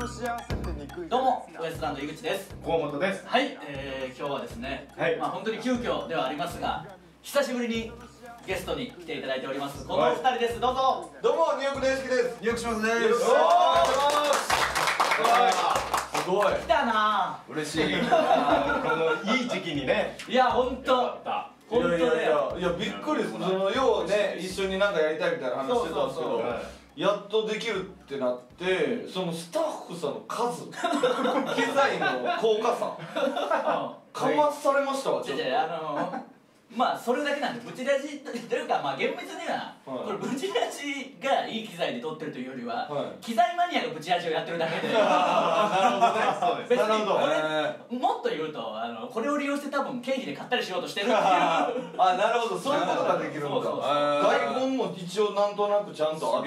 どうもウエストランド井口です。 河本です。 はい、今日はですね、本当に急遽ではありますが、久しぶりにゲストに来ていただいております。このお二人です。どうぞ。 どうもニューヨーク大好きです。 ニューヨークしますです。 すごい。 来たな。 嬉しい。 このいい時期にね。 いや本当。本当だよ。 いやびっくりです。そのようね一緒になんかやりたいみたいな話してたんですけど、やっとできるってなって、そのスタッフさんの数、機材の高価さ、かまされましたわ。ちょっと。 まあそれだけなんで、ブチラジというか、まあ厳密にはこれブチラジがいい機材で撮ってるというよりは、機材マニアがブチラジをやってるだけで、なるほどね。別にこれもっと言うとこれを利用して多分経費で買ったりしようとしてるっていう。 あ、なるほど、そういうことができるのか。台本も一応なんとなくちゃんとあって、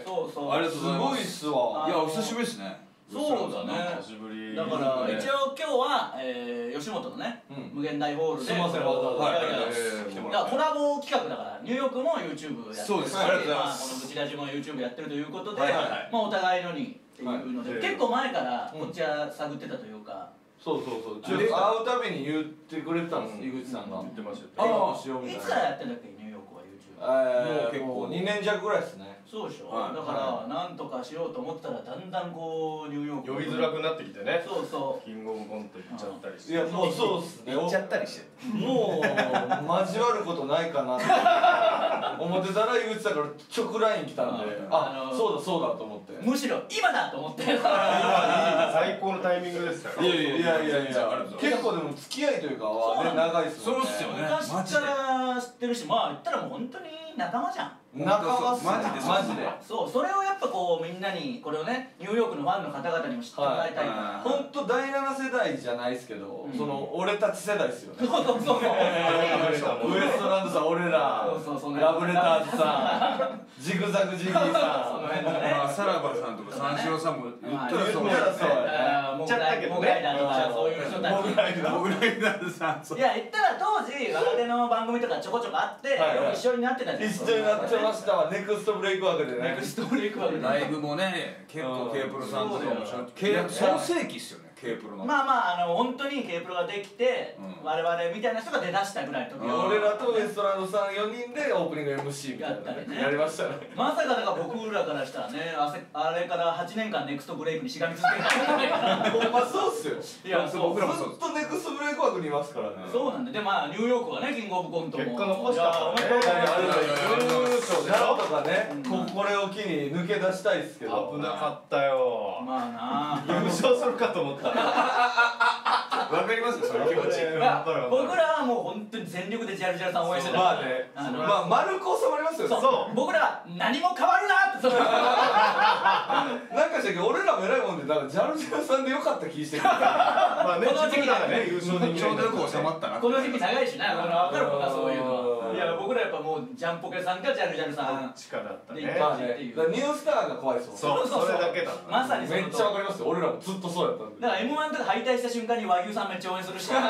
そうそう、 ありがとうございます。すごいっすわ。 いや、お久しぶりですね。 そうだね。 久しぶり。 だから一応今日は吉本のね無限大ホールで、 すいません、わざわざだからコラボ企画だから、ニューヨークも YouTube やってるし、このブチラジも YouTube やってるということで、まあお互いのにっていうので、結構前からこっちは探ってたというか。 そうそうそう、会うたびに言ってくれてたんです、井口さんが。言ってましたよ。 いつからやってんだっけ、ニューヨークは YouTube。 もう結構2年弱ぐらいですね。 そうでしょ。だからなんとかしようと思ったら、だんだんこうニューヨーク呼びづらくなってきてね。 そうそう、 キングオブコント行っちゃったりして。 いやもうそうっすね、 行っちゃったりして、 もう交わることないかなって思ってたら、井口さんから直 LINE 来たんで、あ、そうだそうだと思って、 むしろ今だと思って。 最高のタイミングですから。 いや結構でも付き合いというかはね、長いっすもんね。 そうっすよね。 昔から知ってるし、まあ言ったらもう本当に仲間じゃん。 仲間っすね、マジで。 そう、それをやっぱこうみんなに、これをねニューヨークのファンの方々にも知ってもらいたいから。 本当第7世代じゃないですけど、その俺たち世代ですよね。 そうそうそう、 ウエストランドさん、俺ら、ラブレターズさん、ジグザグジギーさん、 さらばさんとか三四郎さんも言ったらそう。 モグライダーとかそういう人たち。 モグライダーさん。 いや言ったら当時若手の番組とかちょこちょこあって、一緒になってたじゃん。 一緒になってましたわ。ネクストブレイクワークでね。 ネクストブレイクワークでライブもね、結構 K プロさんとかも創世期っすよね、K プロの。 まあまあ本当に K プロができて、我々みたいな人が出だしたぐらいの時。 俺らとウエストランドさん4人でオープニング MC みたいなやりましたね。 まさかだから僕らからしたらね、あれから8年間ネクストブレイクにしがみ続けたんじゃないかな。 ほんまそうっすよ。 いや僕らもそうずっとネクストブレイクワークにいますからね。 そうなんで、でまあニューヨークはね、キングオブコントも結果残したからね。 なんとかね、これを機に抜け出したいっすけど。 危なかったよ。 まあな、 優勝するかと思った。 わかりますよ、その気持ち。 僕らはもう本当に全力でジャルジャルさん応援してた。 まあね、まあ丸く収まりますよね。 そう、僕らは何も変わるなって。 なんかしたけど俺らも偉いもんで、なんかジャルジャルさんでよかった気してる。 まあね、 この時期だね、 優勝にちょうどよく収まったな。 この時期長いしな、分かるもんな、そういうのは。いや僕らやっぱもうジャンポケさんかジャルジャルさん力だったね。 まあね、ニュースターが怖いですもん。 そう、それだけだ。 まさにめっちゃわかりますよ。俺らもずっとそうやったんで。 だから M1 とか敗退した瞬間に和牛さんめっちゃ応援するし。いや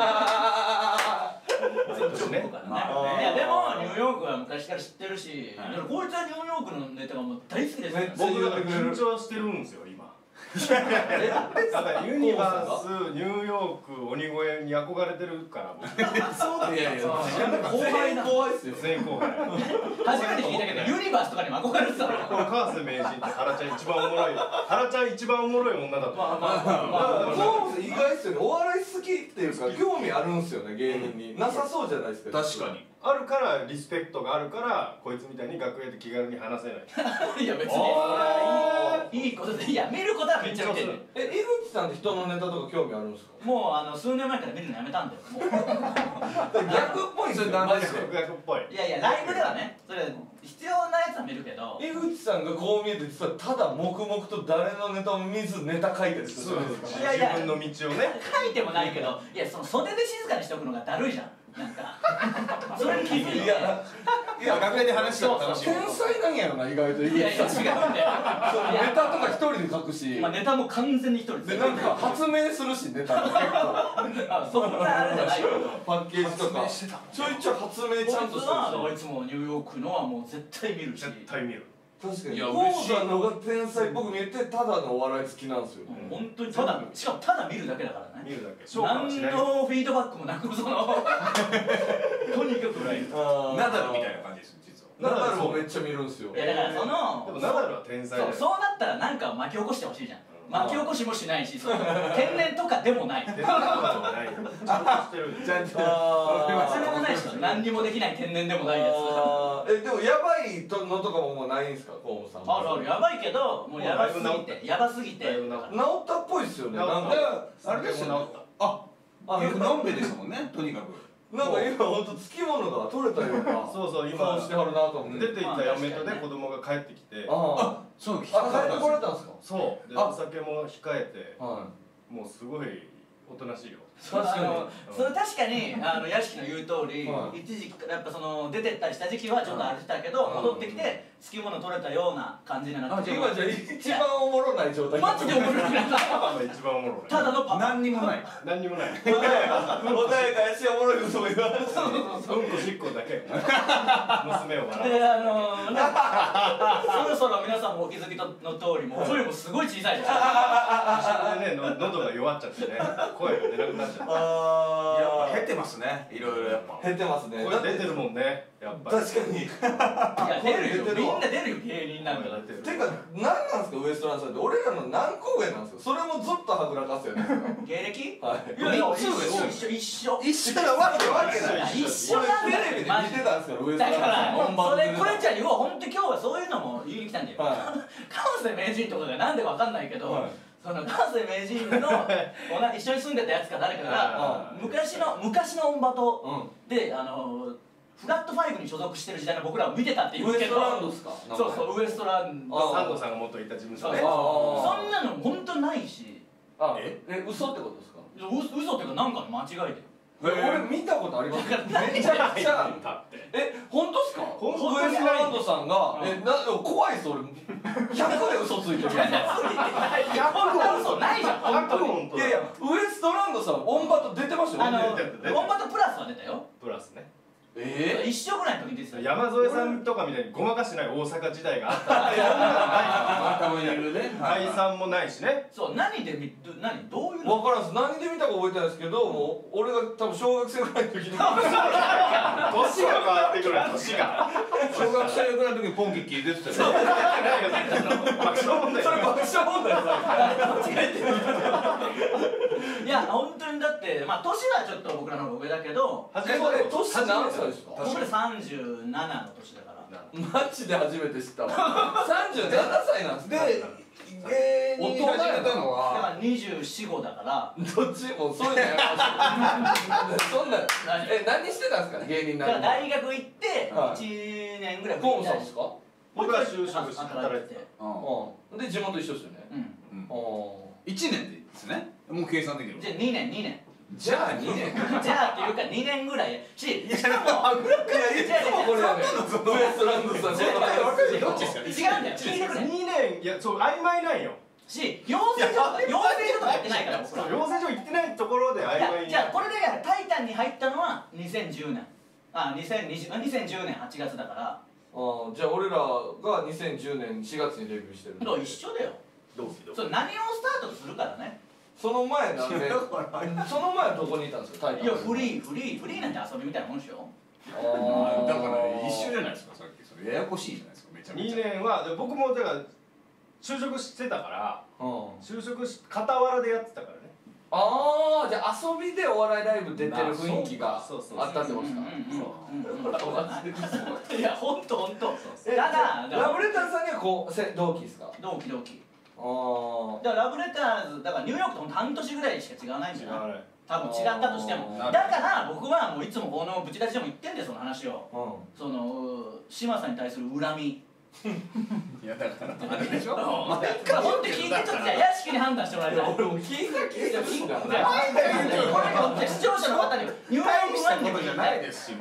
でもニューヨークは昔から知ってるし、こいつはニューヨークのネタがもう大好きですよ。 僕が緊張してるんですよ今。だからユニバース、ニューヨーク、鬼越に憧れてるから僕。 そういやいや、後輩怖いっすよ。 全員後輩。 初めて聞いたけどユニバースとかにも憧れてたの。 これ川瀬名人って原ちゃん一番おもろい。原ちゃん一番おもろい女だと。 そう意外っすよね。お笑い好きっていうか興味あるんすよね、芸人に。なさそうじゃないですか。 確かに。 あるからリスペクトがあるからこいつみたいに楽屋で気軽に話せない。 いや別にいいことで、いや見ることはめっちゃ見てる。 井口さんって人のネタとか興味あるんですか？ もう数年前から見るのやめたんだよ。もう逆っぽいんですよ、マジで。 逆っぽい。 いやいやライブではね、それ必要なやつは見るけど。 井口さんがこう見えて実はただ黙々と誰のネタも見ずネタ書いてる人じゃないですか。 いやいや自分の道をね書いてもないけど、いやその袖で静かにしておくのがだるいじゃん。なんかそれに気づいて、いや楽屋で話したら楽しい。 天才なんやろな、意外と井いやいや違口さん。 うんだよ。 ネタとか一人で書くし、 まあネタも完全に一人でなんか発明するし、ネタが結構そんなあれじゃないよ。 パッケージとかちょいちょい発明ちゃんとしてるし。 いつもニューヨークのはもう絶対見るし。 絶対見る。 確かにいやコウさんの方が天才っぽく見えてただのお笑い好きなんですよ。 本当にただ、しかもただ見るだけだからね。 見るだけ消化はしない。 何のフィードバックもなく、とにかくライブ。 ナダルみたいな感じです実は。 ナダルもめっちゃ見るんですよ。 いやだからでもナダルは天才だよ。 そうなったらなんか巻き起こしてほしいじゃん。巻き起こしもしないし、天然とかでもない。 天然とかでもないよ。ちゃんとしてる。 ちゃんとそれもないし、何にもできない天然でもないやつ。 でもやばいのとかももうないんですか、河本さん。 あるやばいけど、もうやばすぎて、やばすぎて。 治ったっぽいっすよね。なんかあれですよね。のんべですもんね、とにかく。 なんか今本当つきものが取れたようなそう今顔してはるなと思って。 出ていった嫁とね子供が帰ってきて。 そう、 帰ってこられたんですか。 そうでお酒も控えて、 はもうすごいおとなしいよ。 それ確かに屋敷の言う通り、一時期やっぱその出てったりした時期はちょっとあれしたけど、戻ってきてつきもの取れたような感じになって、 今じゃ一番おもろない状態。 マジでおもろいな。 一番おもろい。 ただのパパ。 何にもない。 何にもない。 穏やかやしおもろいことも言わない。 うんこしっこだけ。娘を笑でそろそろ皆さんもお気づきの通り、もう声もすごい小さいじゃん。 でね喉が弱っちゃってね、声が出なくなっちゃって。 やっぱ減ってますね、いろいろやっぱ。 減ってますね。 声出てるもんね、やっぱり。 確かに。 いや出るよ、みんな出るよ、芸人なんかだって。 てか何なんですかウエストランドさんって。俺らの何個上なんですか。それもずっとはぐらかすよね。 芸歴？ はい。 いや一緒なわけない。 一緒なんだよ。 テレビで見てたんですからウエストランドだからさん。 それこれちゃんに本当今日はそういうのも言いに来たんだよ。 はい関西名人とかがなんでかわかんないけど、その関西名人の一緒に住んでたやつか誰かが昔のオンバトでフラット5に所属してる時代の僕らを見てたって言うけど、 ウエストランドですか。 そうそう、ウエストランド、 サンドさんが元いた事務所ね。 そんなの本当ないし。 嘘ってことですか。 嘘っていうかなんかの間違いで。 俺見たことあります。めちゃくちゃ。本当ですか。ウエストランドさんが怖いっす俺。100で嘘ついてる。 100嘘ないじゃん。本当に。 いやいやウエストランドさんオンバト出てましたよ。 オンバトプラスは出たよ。 プラスね。 一緒ぐらいの時ですよ。 山添さんとかみたいにごまかしてない大阪時代があったって解散もないしね。 そう、何でどういうの。分からんす。何で見たか覚えてないですけど、もう俺が多分小学生ぐらいの時に。年が変わってくる。年が。 小学生ぐらいの時にポンキッキー出てたよ。 爆笑問題。 それ爆笑問題間違えてる。いや本当にだってまあ年はちょっと僕らの方が上だけど。 年何歳ですか。 僕ら37の年だから。 マジで初めて知ったわ。37歳なんですね。 芸人始めたのはだから24、5だから。 どっちもそういうのやらしい。そんな何してたんですか芸人。 だから大学行って1年ぐらい。 河本さんですか。 僕は就職して働いてた。で地元一緒ですよね。 1年でですね。もう計算できる。 じゃあ2年。 じゃあ2年。 じゃあっていうか2年ぐらいしかもいつもこれやねウエストランドさん。 どっちですか。 違うんだよ。聞いてくれ。 2年いやそう曖昧なんよ。 養成所とか行ってないから僕ら。 養成所行ってないところで曖昧に。 じゃあこれでタイタンに入ったのは2010年。2010年8月だから。 じゃあ俺らが2010年4月にデビューしてる。 一緒だよ。 同期。 それ何をスタートするからね。 その前なんでその前はどこにいたんですか。 いやフリーなんて遊びみたいなもんでしょ。 だから一緒じゃないですか。さっきそれややこしいじゃないですか。めちゃめちゃ 2年は僕もだから就職してたから就職し傍らでやってたからね。 じゃあ遊びでお笑いライブ出てる雰囲気があったってことですか。 いやほんとただラブレターズさんには同期ですか。 同期だからラブレターズだからニューヨークと半年ぐらいしか違わないんじゃない多分違ったとしても。だから僕はもういつもこのブチラジでも言ってんだよその話を。その嶋佐に対する恨み。 いやだからあれでしょ。 本当に聞いてちょっとじゃあ屋敷に判断してもらいたい。 俺も聞いた視聴者の方にニューヨークはことじゃないですしまず。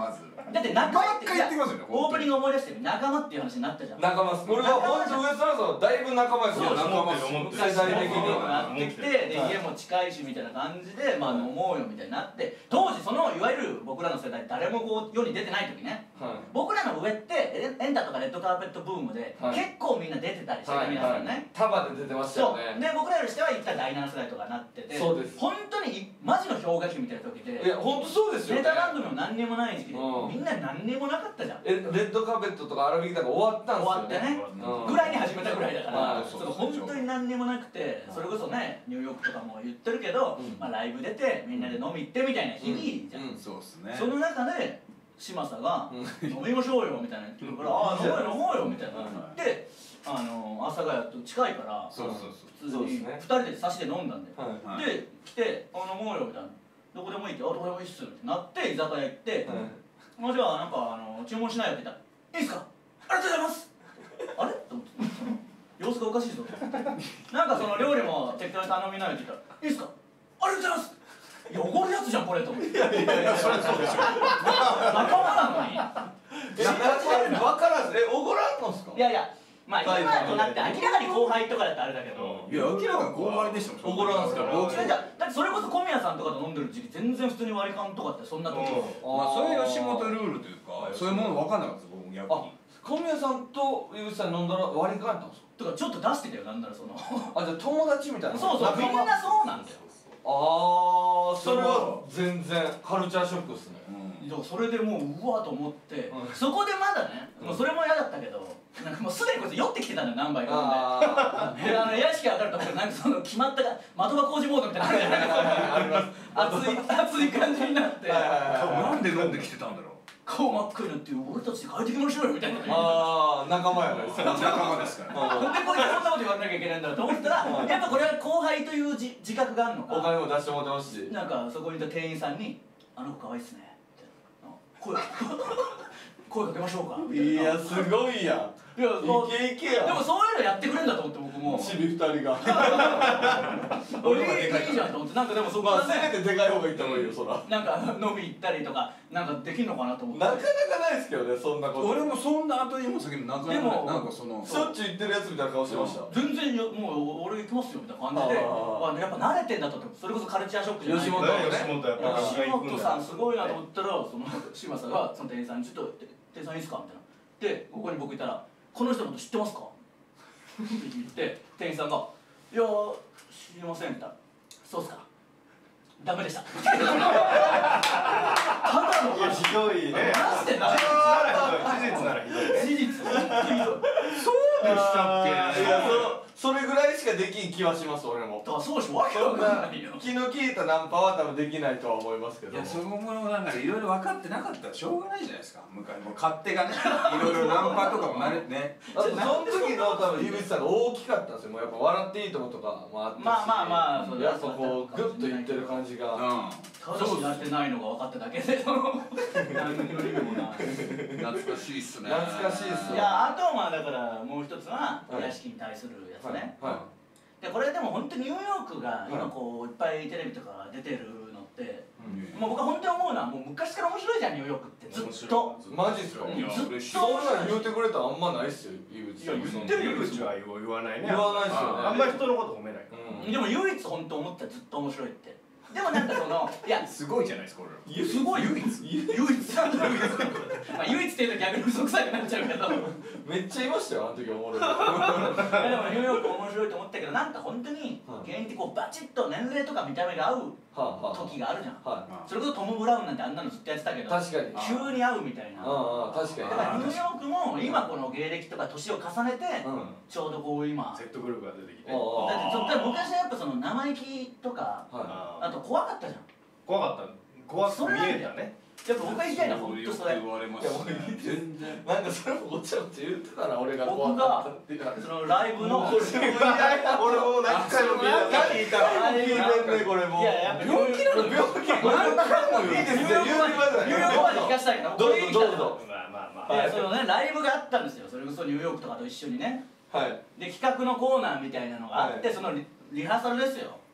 だって仲間って毎回言ってきますよねオープニング思い出してる仲間っていう話になったじゃん。 仲間っす。俺は本当ウエストランドさんはだいぶ仲間ですよ。 そう仲間っす。 思ってる世代的になってきて、で家も近いしみたいな感じで、まあ飲もうよみたいになって、当時そのいわゆる僕らの世代誰もこう世に出てない時ね、僕らの上ってエンタとかレッドカーペットブームで結構みんな出てたりしてた皆さんね。 束で出てましたよね。 そうで僕らよりしては一体第7世代とかなってて、 そうです。 本当にマジの氷河期みたいな時で、 いや本当そうですよね。 ネタ番組も何にもない時期で、みんな何にもなかったじゃん。 レッドカーペットとか荒引きとか終わったんですよね。 終わってね、ぐらいに始めたぐらいだから、その本当に何にもなくて、それこそねニューヨークとかも言ってるけど、まあライブ出てみんなで飲み行ってみたいな日々じゃん。 そうっすね。 その中で嶋佐が「飲みましょうよ」みたいな言ってるから「ああ飲もうよ」みたいなで阿佐ヶ谷と近いから普通に2人で差しで飲んだんだよ。で来て「飲もうよ」みたいな「どこでもいい」って「あどこでもいいっす」ってなって居酒屋行って「じゃあなんか注文しないよ」って言ったら「いいっすかありがとうございます」あれと思って様子がおかしいぞと思ってなんかその料理も適当に頼みなよって言ったら「いいっすかありがとうございます」いやおごるやつじゃんこれと思って。いやそれそうでしょ。仲間なのに。 分からずおごらんのっすか。 いやいやまあ今となって明らかに後輩とかだってあれだけど。 いや明らかに後輩でしたもん。 おごらんすから。 だってそれこそ小宮さんとかと飲んでる時期全然普通に割り勘とかってそんな時。 まあそれ吉本ルールというかそういうもの分かんなかったです僕も逆に。 小宮さんと井口さん飲んだら割り勘やったんですか。 とかちょっと出してたよなんならその。 あじゃあ友達みたいな。 そうそうみんなそうなんだよ。 ああそれは全然カルチャーショックっすね。 だからそれでもううわと思って、そこでまだねもうそれも嫌だったけどなんかもうすでにこいつ酔ってきてたのよ何杯か飲んで。で屋敷上がるとなんかその決まった的場工事モードみたいなのあるじゃないですか。熱い感じになってなんで飲んできてたんだろう。 顔真っ赤になって俺たちで変えていきましょうよみたいな。 ああ仲間やね。 仲間ですから。 なんでこいつこんなこと言わなきゃいけないんだろうと思ったらやっぱこれは後輩という自覚があるのかお金も出してもらってますしなんかそこにいた店員さんに「あの子可愛いっすね」声かけましょうかみたいな。 いやすごいやん。 いやいけやん。 でもそういうのやってくれるんだと思って僕もチビ2人が俺いいじゃんと思ってなんかでもそこはせめてでかい方がいった方がいいよそら。 なんか飲み行ったりとかなんかできんのかなと思ってなかなかないですけどねそんなこと。 俺もそんな後にも先もなかなかなんかそのしょっちゅう言ってるやつみたいな顔してました。 全然もう俺行きますよみたいな感じでやっぱ慣れてんだと思ってそれこそカルチャーショックじゃない吉本吉本さんすごいなと思ったらその嶋佐がその店員さんに「ちょっと店員さんいいですか?」みたいな。でここに僕いたら「この人のこと知ってますか?」って言って店員さんが「いや知りません」って言ったら「そうっすかダメでした」ただのいやひどいね。 マジでダメ事実ならひどい。 事実本当にひどい。 そうでしたっけ。 いやそれぐらいしかできん気はします俺も。 だからそうでしょわけわかんないよ。 気の利いたナンパは多分できないとは思いますけど。 いやそこもなんかいろいろ分かってなかったらしょうがないじゃないですか。昔もう勝手がねいろいろナンパとかも慣れてね。 あとその時の多分井口さんが大きかったんですよ。もうやっぱ笑っていいとことかもあってし。 まあそうやっぱこうグッといってる感じが。 ただしやってないのが分かっただけで何の意味もない。 懐かしいっすね。 懐かしいっすいやあとはまあだからもう一つは屋敷に対するやつね。でこれでも本当にニューヨークが今こういっぱいテレビとか出てるのってもう僕は本当に思うのはもう昔から面白いじゃんニューヨークってずっと。 マジっすか。 ずっとそんなの言うてくれたらあんまないっすよ井口さん。 言ってるよ。口は言わないね。 言わないっすよね。 あんまり人のこと褒めないから。 でも唯一本当思ったらずっと面白いって。でもなんかそのいやすごいじゃないですか俺ら。 すごい唯一まあ唯一っていうと逆に嘘くさくなっちゃうけどめっちゃいましたよあの時おもろい。 でもニューヨーク面白いと思ったけどなんか本当に芸人ってこうバチッと年齢とか見た目が合う時があるじゃん。それこそトム・ブラウンなんてあんなのずっとやってたけど確かに急に合うみたいな。 確かに。 だからニューヨークも今この芸歴とか年を重ねてちょうどこう今説得力が出てきて。 だって昔はやっぱその生意気とかあと怖かったじゃん。 怖かった。怖く見えたね。 やっぱ僕が言いたいのは本当それ。 言われましたね。全然。 なんかそれもごちゃごちゃ言ってたな俺が僕がそのライブの俺も何回も聞いたわ。聞いてんねこれも。 いややっぱ病気なの病気。何回もいいですよ。 ニューヨークまで聞かせたいけど。 どうぞどうぞ。 まいやそのねライブがあったんですよ。それこそニューヨークとかと一緒にね。 はい。 で企画のコーナーみたいなのがあってそのリハーサルですよ。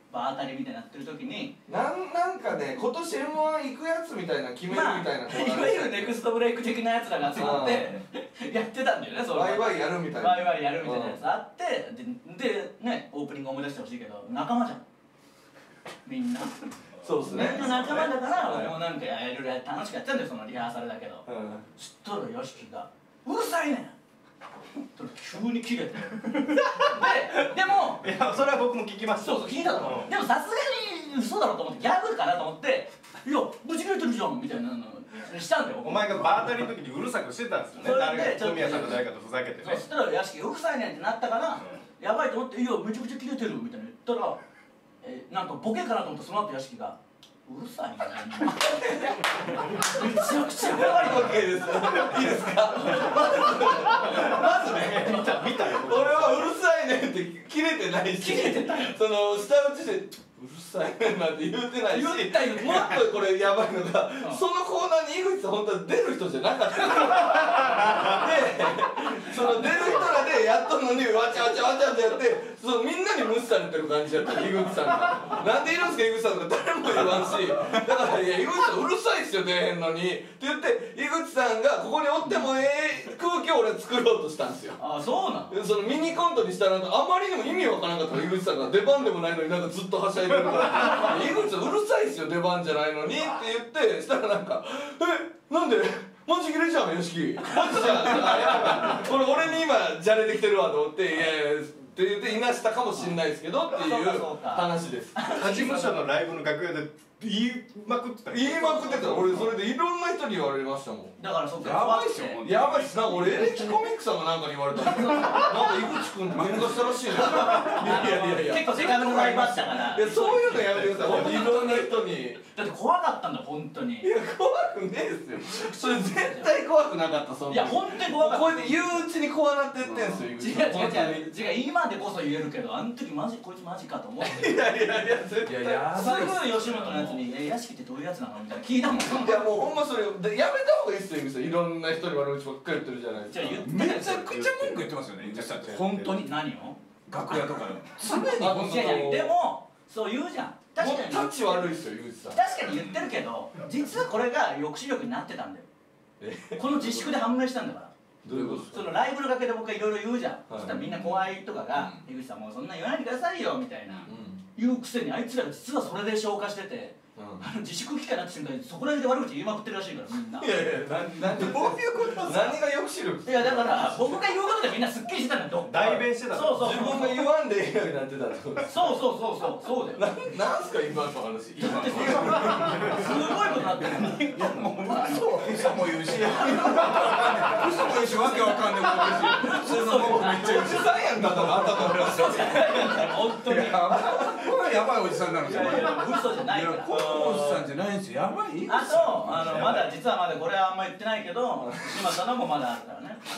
場当たりみたいになってる時になんかね今年 M−1 行くやつみたいな決めるみたいな、 いわゆるネクストブレイク的なやつらが集まってやってたんだよね。そのワイワイやるみたいなワイワイやるみたいなやつあって、でねオープニング思い出してほしいけど仲間じゃんみんな。 そうですね。 みんな仲間だから俺もなんかいろいろ楽しくやってたんだよ、そのリハーサルだけど。知ったら屋敷が「うるさいねん!」急に切れてでもいやそれは僕も聞きました。 そうそう聞いたの。でもさすがに嘘だろうと思ってギャグかなと思って「いやブチ切れてるじゃん」みたいなのしたんだよ。 お前が場当たりの時にうるさくしてたんですよね。誰が小宮さんと誰かとふざけてね。 そしたら屋敷うるさいねんってなったからやばいと思って「いやめちゃくちゃ切れてる」みたいな言ったらなんかボケかなと思ってその後屋敷が「うるさいねん」めちゃくちゃやばいわけです。いいですか。まずね見たよ。俺はうるさいねって切れてないし、 切れてたよ。 その下打ちでうるさいねなんて言うてないし、もっとこれやばいのが、そのコーナーに井口さん本当は出る人じゃなかった。で、その出る人らでやっとんのにわちゃわちゃわちゃってやって、そのみんなに無視されてる感じだった井口さんが。なんでいるんですか井口さんとか誰も言わんし、だからいや井口さんうるさいっすよ出へんのにって言って井口さんがここにおっても空気を俺作ろうとしたんですよ。 あ、そうなの。 そのミニコントにしたらあまりにも意味わからなかった井口さんが出番でもないのになんかずっとはしゃいでるから「井口さんうるさいっすよ出番じゃないのに」って言ってしたらなんか「なんでマジ切れじゃんよしきマジじゃん」これ俺に今じゃれてきてるわと思って「いやいや」って言っていなしたかもしんないですけどっていう話です。 他事務所のライブの楽屋で言いまくってた。 言いまくってた。俺それでいろんな人に言われましたもん。 だからそっかやばいっすよ。 やばいっす。なんか俺エレキコミックさんがなんかに言われたんですよ。なんか井口君と喧嘩したらしいね。いや結構時間のありましたから。 いやそういうのやめてください。いろんな人に。 だって怖かったんだ本当に。 いや怖くねえですよ。それ絶対怖くなかったそんな。 いや本当に怖かった。 こうやって言ううちに怖なってってんすよ井口さん。 違う今でこそ言えるけどあの時マジこいつマジかと思って。 いや絶対。 すぐ吉本のやつに屋敷ってどういうやつなのみたいな聞いたもん。 いやもうほんまそれやめた方がいいっすよ井口さん。いろんな人に悪口ばっかり言ってるじゃないですか。 めちゃくちゃ文句言ってますよね井口さんって。 本当に何を？ 楽屋とかでも常にでもそう言うじゃん。確かにタッチ悪いっすよ井口さん。 確かに言ってるけど実はこれが抑止力になってたんだよ。この自粛で判明したんだから。 どういうことですか。 そのライブの楽屋で僕がいろいろ言うじゃん。そしたらみんな後輩とかが「井口さんもうそんな言わないでくださいよ」みたいな言うくせにあいつらが実はそれで消化してて。自粛期間になって瞬間にそこら辺で悪口言いまくってるらしいからみんな。 いやいやどういうことですか。何が抑止力。 いやだから僕が言うことでみんなすっきりしてたんだよ。 代弁してた。 そうそう自分が言わんでいいようになってたってことです。 そうだよ。 なんすか今の話。 だってすごいことなってる。 いやもう嘘も言うし嘘も言うしわけわかんないこと言うし普通のもうめっちゃおじさんやんだからあんたと本当にこれやばいおじさんなんですよ。 嘘じゃないから。 このおじさんじゃないんですよ。やばい。 あとまだ実はまだこれはあんま言ってないけど島さんのもまだあるからね。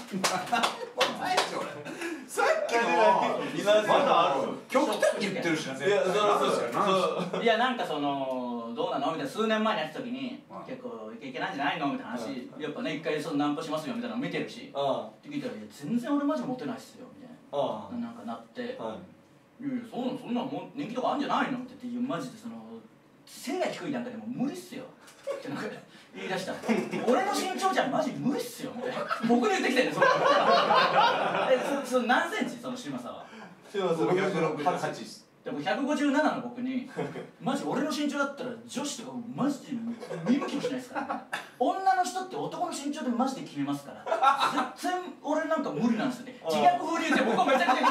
さっきのまだある。 極端に言ってるしな。 いやそういやなんかそのどうなのみたいな数年前にやった時に結構いけないんじゃないのみたいな話やっぱね一回そのナンパしますよみたいなの見てるしって聞いたら「全然俺マジモテないっすよ」みたいななんかなって「いやいやそんなもん人気とかあるんじゃないの?」って言ってマジでその背が低い段階でも無理っすよってなんか言い出した俺の身長じゃマジ無理っすよみたいな僕に言ってきてるねその何センチその嶋佐は 168です。 でも157の僕にマジ俺の身長だったら女子とかマジで見向きもしないですからね。女の人って男の身長でマジで決めますから全然俺なんか無理なんですよね。自虐風に言って僕はめちゃくち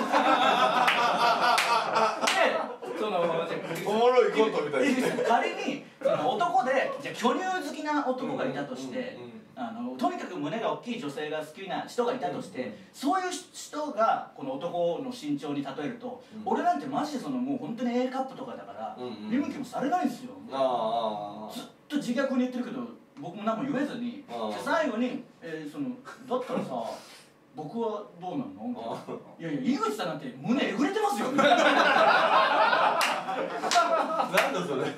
ゃでそのおもろいコントみたいな。 仮にその男でじゃあ巨乳好きな男がいたとしてとにかく胸が大きい女性が好きな人がいたとしてそういう人がこの男の身長に例えると俺なんてマジでそのもう本当に A カップとかだから見向きもされないんですよ。ずっと自虐に言ってるけど僕も何も言えずに最後にそのだったらさ僕はどうなんのみたいな「いやいや井口さんなんて胸えぐれてますよ」みたいな。 なんだそれ。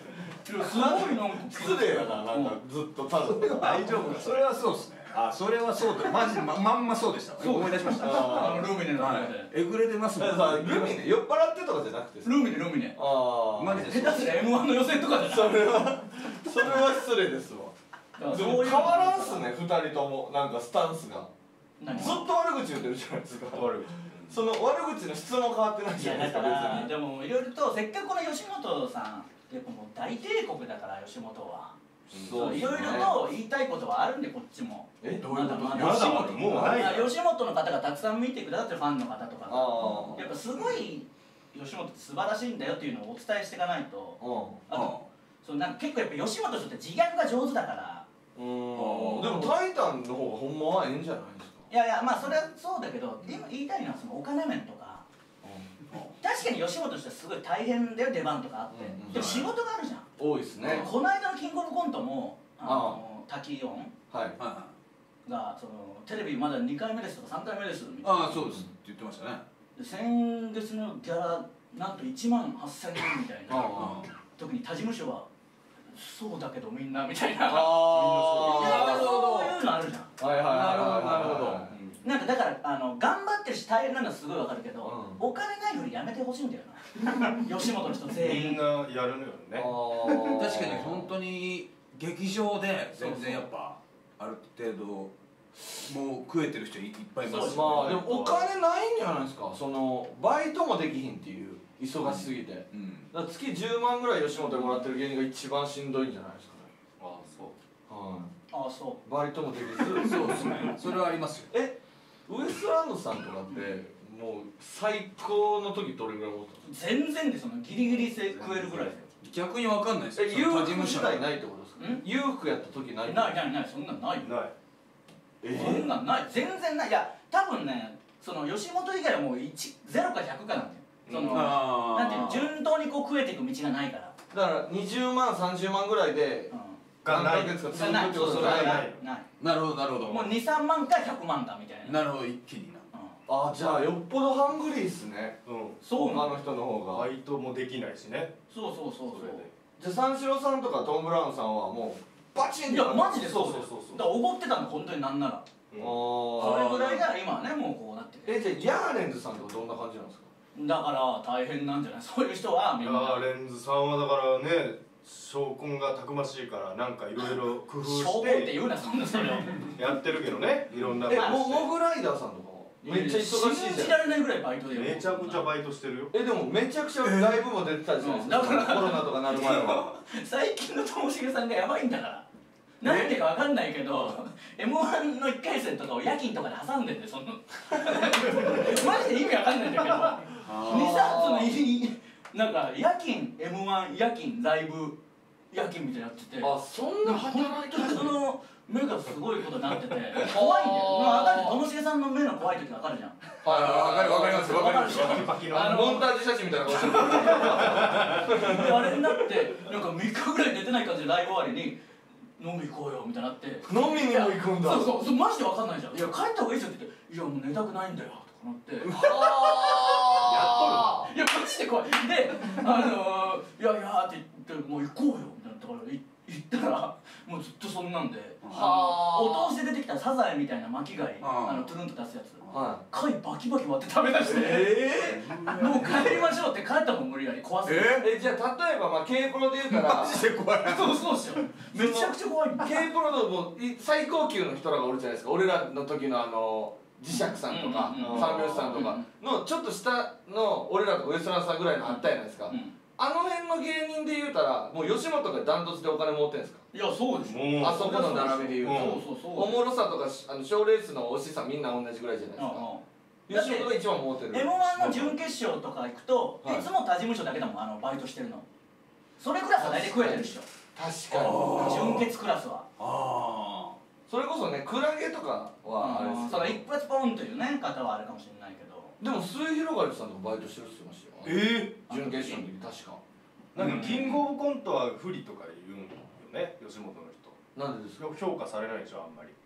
すごいなんか失礼やな、なんかずっとただ大丈夫か、それはそうですね。あ、それはそうだ、マジまんまそうでした。思い出しました。 ルミネの中でえぐれてますもん。 ルミネ酔っ払ってとかじゃなくて、 ルミネああマジで下手すりゃ M1 の予選とかでそれは失礼ですわ。でも変わらんすね、2人ともなんかスタンスがずっと悪口言ってるじゃないですか。悪口、その悪口の質も変わってないじゃないですか。 だからでもいろいろとせっかくこの吉本さんやっぱもう大帝国だから吉本はいろいろと言いたいことはあるんでこっちも。 どういうこと？ 吉本もうない吉本の方がたくさん見てくださってるファンの方とかやっぱすごい吉本って素晴らしいんだよっていうのをお伝えしていかないと。あとそうなんか結構やっぱ吉本の人って自虐が上手だから。 でもタイタンの方がほんまはええんじゃないですか。 いやまあそれはそうだけど今言いたいのはそのお金面とか。確かに吉本としてはすごい大変だよ、出番とかあって、でも仕事があるじゃん。 多いですね。 この間のキングオブコントも滝音がそのテレビまだ2回目ですとか3回目ですみたいな。 ああそうですって言ってましたね。 先月のギャラなんと1万8000円みたいな。特に他事務所はそうだけどみんなみたいな。 なるほど、 そういうのあるじゃん。 はいはいはい、なるほど。 なんかだから頑張ってるし大変なのはすごいわかるけど、お金ないよりやめてほしいんだよな吉本の人全員。 みんなやるのよね。 確かに本当に劇場で全然やっぱある程度もう食えてる人いっぱいいますよね。でもお金ないんじゃないですか。そのバイトもできひんっていう忙しすぎて、だから月10万ぐらい吉本でもらってる芸人が一番しんどいんじゃないですかね。 ああそう。 はい。 ああそう。 バイトもできず。 そうですね。それはありますよ。 ウエストランドさんとかってもう最高の時どれぐらい持ってます？全然でそのギリギリ食えるぐらいですよ。 逆にわかんないですよ。 裕福時代ないってことですか？裕福やった時ない？ ないそんなんないよ。そんなんない全然ない。いや多分ねその吉本以外はもう0か100かなんだよ。そのなんていうの順当にこう食えていく道がないから。 だから20万30万ぐらいで何ヶ月か続くってことがない。 なるほどなるほど。 もう23万か100万かみたいな。 なるほど一気にな。 あ、じゃあよっぽどハングリーっすね。 そう他の人の方がバイトもできないしね。 そうじゃあ三四郎さんとかトム・ブラウンさんはもうバチン。 いやマジでそうそうだからおごってたの本当になんなら。それぐらいが今はねもうこうなってる。 じゃあヤーレンズさんとかどんな感じなんですか？ だから大変なんじゃない？そういう人はみんな。 ヤーレンズさんはだからね証拠がたくましいからなんかいろいろ工夫して証拠って言うなそんなそれやってるけどね、いろんなモグライダーさんとかもめっちゃ忙しいじゃん。 信じられないぐらいバイトでめちゃくちゃバイトしてるよ。 でもめちゃくちゃライブも出てたじゃないですか。コロナとかなる前は最近のともしげさんがやばいんだから。なんでかわかんないけど M1 の1回戦とかを夜勤とかで挟んでてそのマジで意味わかんないんだけど2冊のなんか夜勤 M1 夜勤ライブ夜勤みたいになってて、 あ、そんな働いてる。 その目がすごいことになってて怖いんだよ。まあ分かる。ともしげさんの目の怖い時分かるじゃん。 わかりますわかります。 パキパキのモンタージュ写真みたいな顔してる。 であれになってなんか3日ぐらい出てない感じでライブ終わりに飲み行こうよみたいになって、 飲みにも行くんだ。 そうマジで分かんないじゃん。いや帰った方がいいですよって言って、いやもう寝たくないんだよとかなって、やっとる。いやマジで怖い。でいやいやって言ってもう行こうよみたいなところ行ったらもうずっとそんなんで、お通しで出てきたサザエみたいな巻き貝、トゥルンと出すやつ、貝バキバキ割って食べ出して、もう帰りましょうって帰ったもん無理やり怖すぎて。 じゃあ例えばまあ K プロで言うたらマジで怖い。 そうっすよ。めちゃくちゃ怖い。 K プロのもう最高級の人らがおるじゃないですか。俺らの時の磁石さんとか三拍子さんとかのちょっと下の俺らとかウエストランドさんぐらいのあったじゃないですか。あの辺の芸人で言うたらもう吉本がダントツでお金持ってんすか？ いやそうでしょ。 あそこの並びで言うとそうおもろさとか賞レースの推しさんみんな同じぐらいじゃないですか。吉本が一番持ってる。 M1 の準決勝とか行くといつも他事務所だけだもんバイトしてるの。それクラスは大体食えてるでしょ。 確かに準決クラスは。 それこそねクラゲとかはあれですその一発ポンというね方はあるかもしれないけど、 でも末広がりさんとかバイトしてるって言ってましたよ。準決勝の時確か。 なんかキングオブコントは不利とか言うんよね、吉本の人。 なんでですか？ 評価されないでしょあんまり。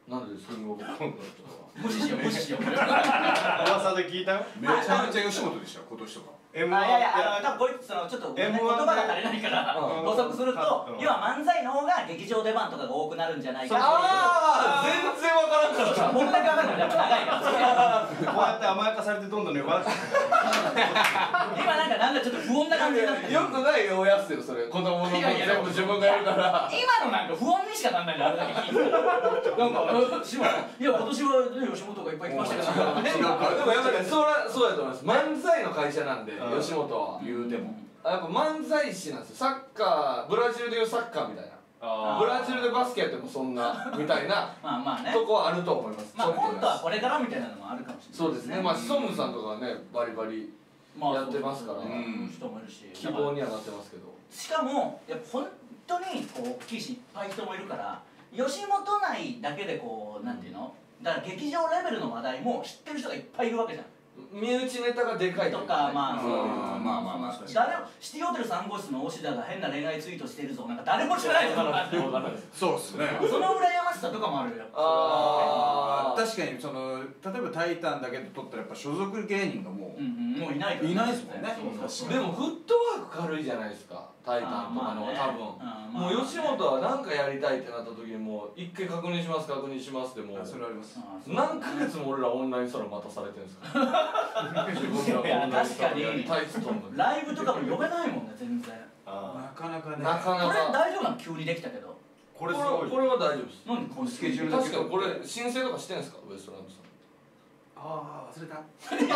なんでですかキングオブコントとか無視しよう無視しよう。 噂で聞いたよ。 めちゃめちゃ吉本でしたよ今年とか。 いやいや、多分こいつちょっと言葉が足りないから補足すると、要は漫才の方が劇場出番とかが多くなるんじゃないか。 ああ全然わからんかった。 僕だけ分かんない。やっぱ長いからこうやって甘やかされてどんどん粘って今なんかちょっと不穏な感じになってる。 よくないよやつよそれ子供の分全部自分がやるから今のなんか不穏にしかなんないんだよ、あれだけ聞いてたら。なんか島さん、いや今年は吉本がいっぱい来ましたけど、 でもやっぱりそうやと思います。漫才の会社なんで吉本は言うてもやっぱ漫才師なんですよ。サッカーブラジルでいうサッカーみたいな、ブラジルでバスケやってもそんなみたいなまあね、 とこはあると思います。 まあコントはこれからみたいなのもあるかもしれない。 そうですね。まあシソンヌさんとかはねバリバリやってますから人もいるし、 希望にはなってますけど、 しかもやっぱ本当にこう大きいしいっぱい人もいるから、吉本内だけでこうなんていうの、だから劇場レベルの話題も知ってる人がいっぱいいるわけじゃん。 身内ネタがでかいとかまあ誰もシティホテル3号室の大志田が変な恋愛ツイートしてるぞなんか誰も知らないぞ。 そうっすね。 その羨ましさとかもあるよ。 確かにその例えば「タイタン」だけで撮ったらやっぱ所属芸人がもうもういないからいないですもんね。 でもフットワーク軽いじゃないですかタイタンとかの多分。もう吉本は何かやりたいってなった時にもう一回確認しますでもそれあります。 何ヶ月も俺らオンラインサロン待たされてるんですか。 いや確かにライブとかも呼べないもんね全然。 なかなかね。 これ大丈夫なの？急にできたけど。 これは大丈夫です。 何このスケジュールだけ。 確かにこれ申請とかしてんですかウエストランドさん。 ああ忘れた。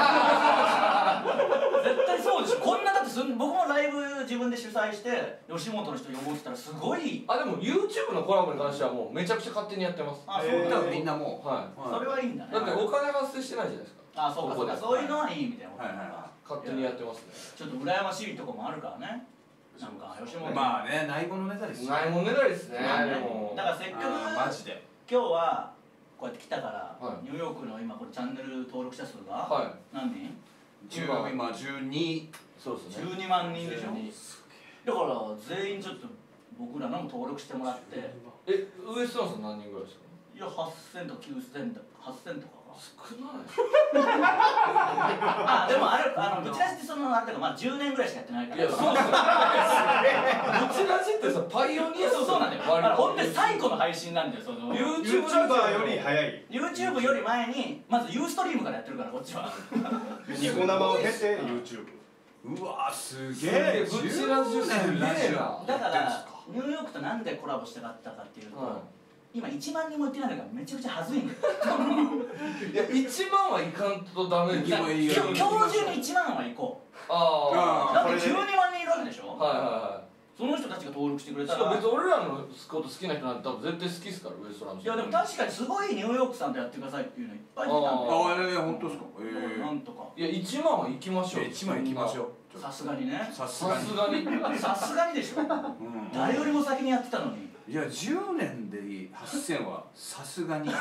絶対そうでしょ。こんなだって僕もライブ自分で主催して吉本の人呼ぼうって言ったらすごい。 でも YouTube のコラボに関してはもうめちゃくちゃ勝手にやってます。 そうだからみんなもうそれはいいんだね。 だってお金発生してないじゃないですか。 そうかそういうのはいいみたいな。 勝手にやってますね。 ちょっと羨ましいとこもあるからね。なんか吉本まあねないものねだりです。 ないもんねだりですね。 だからせっかくマジで今日はこうやって来たからニューヨークの今これチャンネル登録者数が何人？ 今12。 そうですね。 12万人でしょ。だから全員ちょっと僕らのも登録してもらって。 ウエストランドさん何人ぐらいですか？ いや8000とか9000とか8000とか。 少ない。 でもあれブチラジってそのあれだからまあ10年ぐらいしかやってないから。 いやそうですよ。ブチラジってさパイオニア。 そうなんだよ。本当に最古の配信なんだよ。その YouTuber より早い。 YouTube より前にまずユーストリームからやってるからこっちは。 ニコ生を経て YouTube。 うわすげえ。 ブチラジすげえな。 だからニューヨークとなんでコラボしたかったかっていうと。今1万人も行ってないからめちゃくちゃ恥ずいんだよ。 いや1万はいかんとダメですよ。 今日中に1万は行こう。だって12万人いるわけでしょ。その人たちが登録してくれたら。 別に俺らのこと好きな人なんて多分絶対好きですからウエストランド。 いやでも確かにすごいニューヨークさんとやってくださいっていうのいっぱい来たんで。 本当ですか。 なんとか。 いや1万は行きましょう。 1万行きましょう。 さすがにね。 さすがにでしょ。誰よりも先にやってたのに。 いや10年で8000はさすがに。 言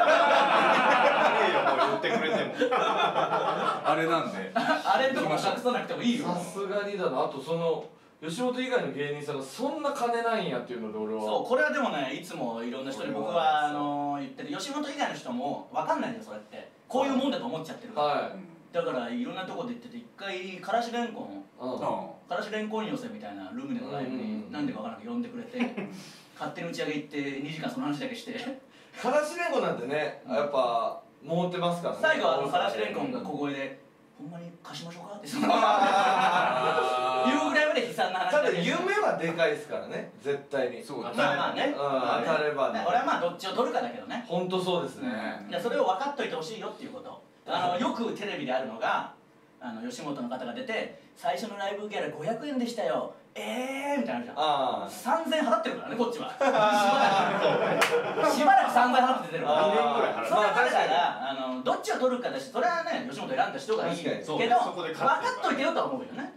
ってくれても。 あれなんで。 あれとか隠さなくてもいいよ。 さすがにだな。あとその吉本以外の芸人さんがそんな金ないんやっていうので俺は。 そうこれはでもねいつもいろんな人に僕は言ってる吉本以外の人も分かんないんだよそれって。こういうもんだと思っちゃってるから。だからいろんなとこで言ってて一回からしれんこん寄せみたいなルミネのライブになんでか分からなく呼んでくれて勝手に打ち上げ行って2時間その話だけしてからしれんこんなんてねやっぱ持ってますからね。 最後はからしれんこんが小声で「ほんまに貸しましょうか?」って言うぐらいまで悲惨な話ただ夢はでかいですからね絶対に。 そうですね。まあね当たればね。 俺はまあどっちを取るかだけどね。 本当そうですね。 それを分かっといてほしいよっていうこと。よくテレビであるのが吉本の方が出て最初のライブギャラ500円でしたよみたいなのあるじゃん。3000円払ってるからねこっちは。しばらく3000円払って出てるから。 2年ぐらい払ってる。 それはだからどっちを取るかだしそれはね吉本選んだ人がいいけど分かっといてよとは思うよね。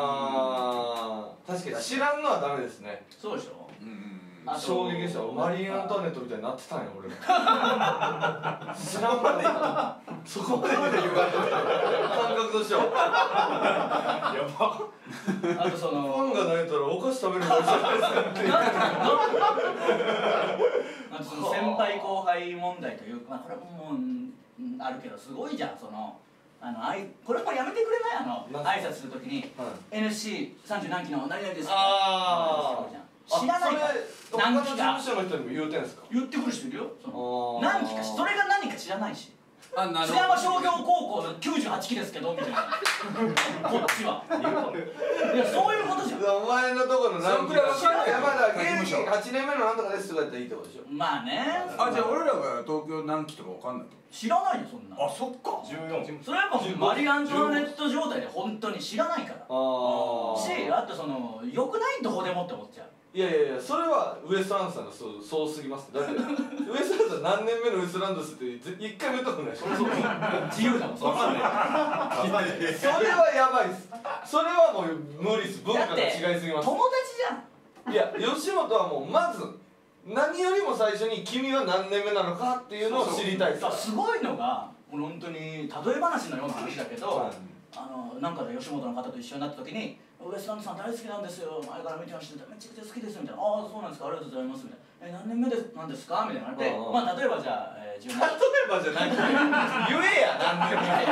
確かに知らんのはダメですね。 そうでしょ。 衝撃でした。マリー・アントワネットみたいになってたんや俺。知らんまでそこまで歪んで感覚としては。やば。 あとそのファンが泣いたらお菓子食べるかもしれないですかって。 まあ、その先輩後輩問題というか、まあ、これももうあるけどすごいじゃん。そのこれもやめてくれない？挨拶するときに NSC30 何期の何々です知らないから。 他の事務所の人にも言うてんすか？ 言ってくる人いるよ。何期かそれが何か知らないし。津山商業高校の98期ですけどみたいな。こっちは。いやそういうことじゃん。 お前のところの何期かまだ芸歴8年目のなんとかですとかやったらいいってことでしょ。 まあね。 じゃあ俺らが東京何期とかわかんないと。 知らないよそんな。 そっか。 14。 それはやっぱマリー・アントワネット状態で本当に知らないから。あとその良くないどこでもって思っちゃう。 いやいやいや、それはウエストランドさんがそうすぎます。だってウエストランドさん何年目のウエストランドスって一回も言ったことない。 自由だもん。分かんない。 それはやばいっす。それはもう無理っす。文化が違いすぎます。 友達じゃん。 いや、吉本はもうまず何よりも最初に君は何年目なのかっていうのを知りたいっす。 すごいのが本当に例え話のような話だけど、なんかで吉本の方と一緒になった時に「ウエストランドさん大好きなんですよ、前から見てました、めちゃくちゃ好きです」みたいな「ああそうなんですか、ありがとうございます」みたいな「何年目なんですか?」みたいなので、まあ例えばじゃあ10年例えばじゃない言えや何年目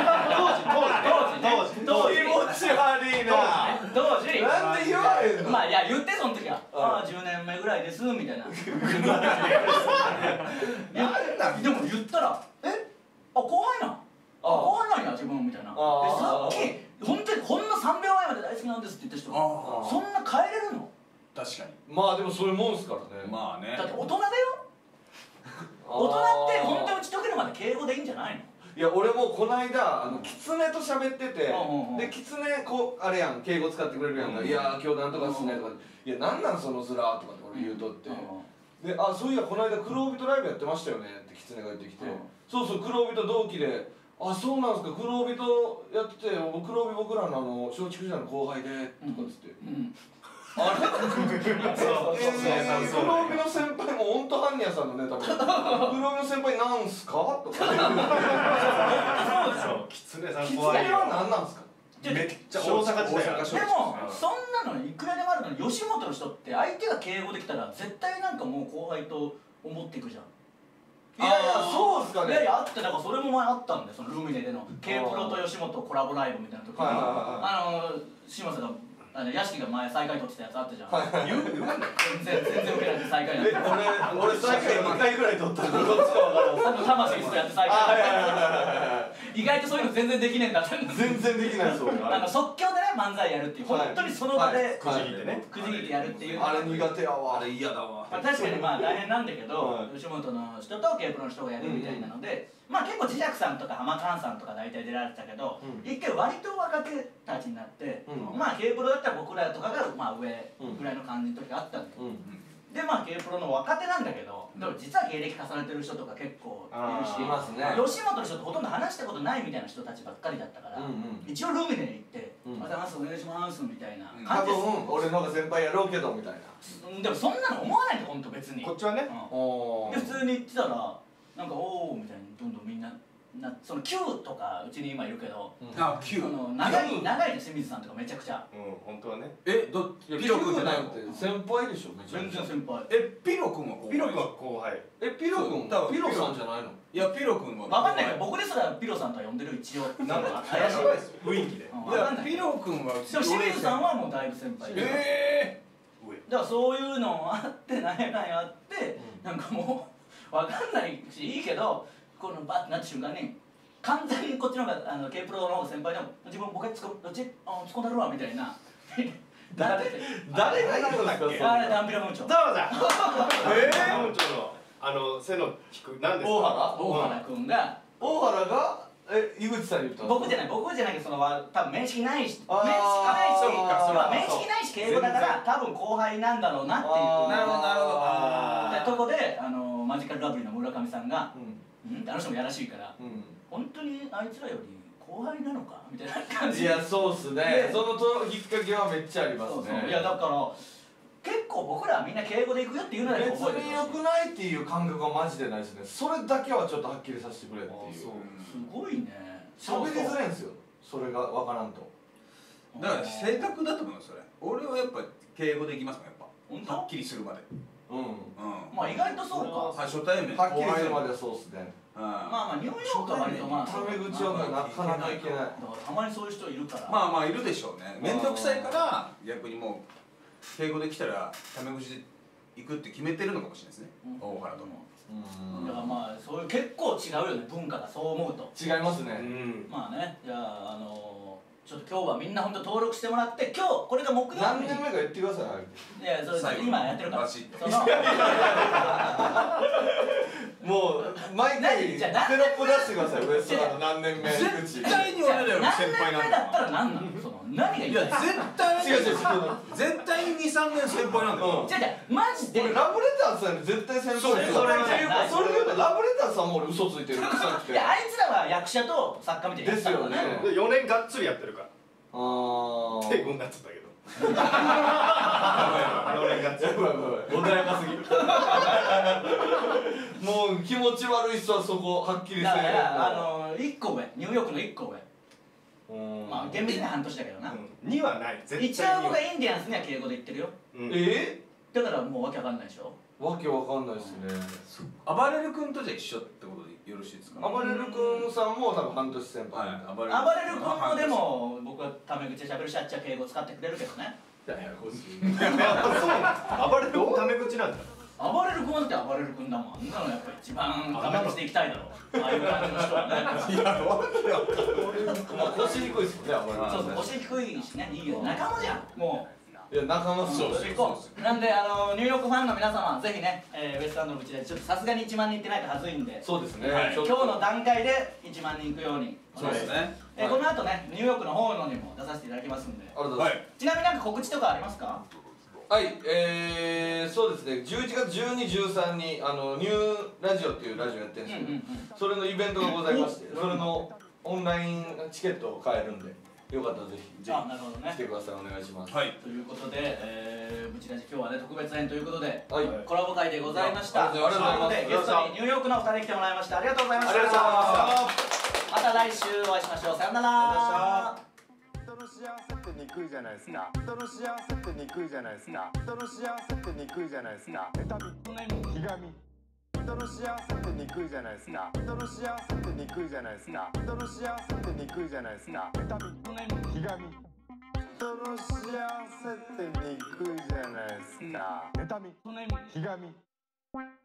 当時気持ち悪いな当時なんで言わへんの。 まあいや言ってその時は「ああ10年目ぐらいです」みたいな。でも言ったら「え後輩なん後輩なんや自分」みたいな。でさっき本当にほんの3秒前まで大好きなんですって言った人がそんな変えれるの？ 確かに。 まあでもそういうもんすからね。 まあね。 だって大人だよ。大人って本当に打ち解けるまで敬語でいいんじゃないの？ いや俺もこの間キツネと喋ってて、でキツネこうあれやん敬語使ってくれるやんか「いや今日なんとかっすね」とか「いやなんなんその面」とかって俺言うとって、で「あそういやこの間黒帯とライブやってましたよね」ってキツネが言ってきて「そうそう黒帯と同期であそうなんですか黒帯とやってて黒帯僕らの松竹時代の後輩で」とかっつって。あれ黒帯の先輩もオントハンニャさんのネタも黒帯の先輩なんすかとかそうでしょ。 キツネさんキツネ怖いよ。 は何なんすか。 めっちゃ大阪時代や。 でもそんなのいくらでもあるのに吉本の人って相手が敬語できたら絶対なんかもう後輩と思っていくじゃん。 いやいやそうっすかね。 いやいやあってだからそれも前あったんで、そのルミネでの K プロと吉本コラボライブみたいな時に嶋佐が屋敷が前最下位取ってたやつあったじゃん。言う全然受けられて最下位なんだ。 俺最下位2回ぐらい取ったんでどっちか分からん。 魂とやって最下位。意外とそういうの全然できねえんだって。 全然できないですよ。 即興でね漫才やるっていう本当にその場でくじ引いてね。 くじ引いてやるっていう。 あれ苦手やわ。 あれ嫌だわ。 確かにまあ大変なんだけど吉本の人と K プロの人がやるみたいなので、まあ結構磁石さんとか浜カンさんとか大体出られてたけど、一回割と若手たちになって、まあ K プロだったら僕らとかがまあ上ぐらいの感じの時があったんだけど、でまあ K プロの若手なんだけど、でも実は芸歴重ねてる人とか結構いるし、吉本の人とほとんど話したことないみたいな人たちばっかりだったから、一応ルミネに行って「おはようございますお願いします」みたいな多感じで分俺の方が先輩やろうけどみたいな。 でもそんなの思わないんだ本当別に。 こっちはね。 で普通に言ってたらなんか「おお」みたいにどんどんみんなその Q とかうちに今いるけど、 Q 長いで清水さんとかめちゃくちゃ。 本当はね。 ピロ君じゃなくて先輩でしょ。 全然先輩。 ピロ君は後輩。 ピロ君は後輩。 ピロ君ピロさんじゃないの。 いやピロ君は分かんないけど僕ですらピロさんとは呼んでる一応。 なんか怪しい雰囲気で。 分かんない。 ピロ君はでも清水さんはもうだいぶ先輩で。だからそういうのあってなんやかんやあってなんかもう分かんないしいいけどこのバッてなった瞬間に完全にこっちの方がK プロの方が先輩でも自分ボケ突っ込んだるわみたいな。 誰が言うんですか。 あれダンビラムーチョ。 どうじゃ。ムーチョの背の低いなんですか。 大原君が。 大原が井口さんに言ったんですか。 僕じゃないけどその多分面識ないし面識ないし敬語だから多分後輩なんだろうなっていう。 なるほどなるほど。 でとこでマジカルラブリーの村上さんがあの人もやらしいから本当にあいつらより後輩なのかみたいな感じ。 いやそうっすね。その引っ掛けはめっちゃありますね。 いやだから結構僕らはみんな敬語で行くよって言うのだけ別に良くないっていう感覚はマジでないですね。それだけはちょっとはっきりさせてくれっていう。 すごいね。 喋りづらいんですよそれが分からんと。 だから性格だと思うよそれ。俺はやっぱ敬語でいきますもんやっぱ。はっきりするまで。 まあ意外とそうか。 初対面はっきりするまではそうっすね。 まあニューヨークは割とまあタメ口はなかなかいけない。 だからたまにそういう人いるから。 まあまあいるでしょうね。面倒くさいから逆にもう敬語で来たらタメ口で行くって決めてるのかもしれないですね。大原とも。 だからまあそういう結構違うよね、文化がそう思うと。 違いますね。 まあね、じゃあちょっと今日はみんな本当登録してもらって、今日これが木曜日。 何年目か言ってください。 いやそれ今やってるから。 もう毎回テロップ出してください。ウエストランド何年目。 絶対に俺らより先輩なんだ。 何年目だったら何なの？その何がいい？ いや絶対に違う絶対に2、3年先輩なんだよ。 じゃマジで。 俺ラブレターズさんに絶対先輩。それで言うとラブレターズさんも俺嘘ついてる。 いやあいつらは役者と作家みたいな。 ですよね。 4年がっつりやってるから。ってこんなっつったけど。4年がっつり。 穏やかすぎる。もう気持ち悪い人はそこはっきりせだから1個上、ニューヨークの1個上。まあ厳密に半年だけどな。 2はない。 一応僕はインディアンスには敬語で言ってるよ。だからもうわけわかんないでしょ。 わけわかんないですね。 あばれる君とじゃ一緒ってことでよろしいですか？ あばれる君さんも多分半年先輩。 あばれる君もでも僕はタメ口でしゃべるしあっちは敬語使ってくれるけどね。 ややこしい。 暴れる君タメ口なんだ。 暴れる君って暴れる君だもん。あんなのやっぱ一番タメ口でいきたいだろ。ああいう感じの人はね。 いやわけわかんない。腰にくいですもんね。 そうそう、腰低いしね、いいよ。仲間じゃん。もう。 いや仲間っすよ。 なんでニューヨークファンの皆様ぜひね、ウエストランドのうちでちょっとさすがに1万人いってないとはずいんで。 そうですね。 今日の段階で1万人いくように。 そうですね。 この後ねニューヨークの方のにも出させていただきますんで。 ありがとうございます。 ちなみになんか告知とかありますか？ はい、そうですね。11月12、13にニューラジオっていうラジオやってるんですけど、それのイベントがございまして、それのオンラインチケットを買えるんで。よかったらぜひなるほどね、 来てください。お願いします。 はい、ということで、ブチラジ今日はね特別編ということで、 はい、 コラボ会でございました。 ありがとうございます。 ゲストにニューヨークの2人来てもらいました。ありがとうございました。また来週お会いしましょう。さよなら。 人の幸せってにくいじゃないですか。人の幸せってにくいじゃないですか。人の幸せってにくいじゃないですか。妬み、ひがみ。人の幸せってにくいじゃないですか。人の幸せってにくいじゃないですか。人の幸せってにくいじゃないですか。妬み、ひがみ。人の幸せってにくいじゃないですか。妬み、ひがみ。